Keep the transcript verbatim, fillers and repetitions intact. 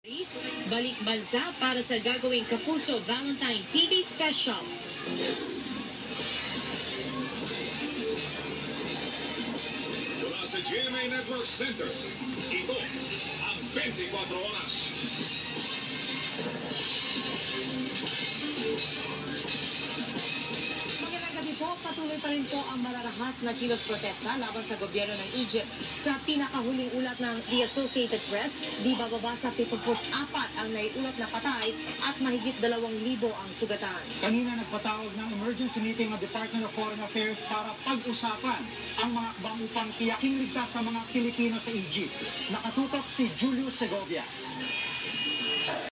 Balik bansa para sa gagawing Kapuso Valentine T V Special. Mula sa G M A Network Center, ito ang twenty-four Oras. Magandang gabi po, patuloy pa rin po ang mararahas na kilos protesta laban sa gobyerno ng Egypt. Sa pinakahuling ulat ng The Associated Press, di bababa sa pituput apat ang naiulat na patay at mahigit dalawang libo ang sugatan. Kanina nagpatawag ng emergency meeting ng Department of Foreign Affairs para pag-usapan ang mga akbang upang tiyaking ligtas sa mga Pilipino sa Egypt. Nakatutok si Julio Segovia.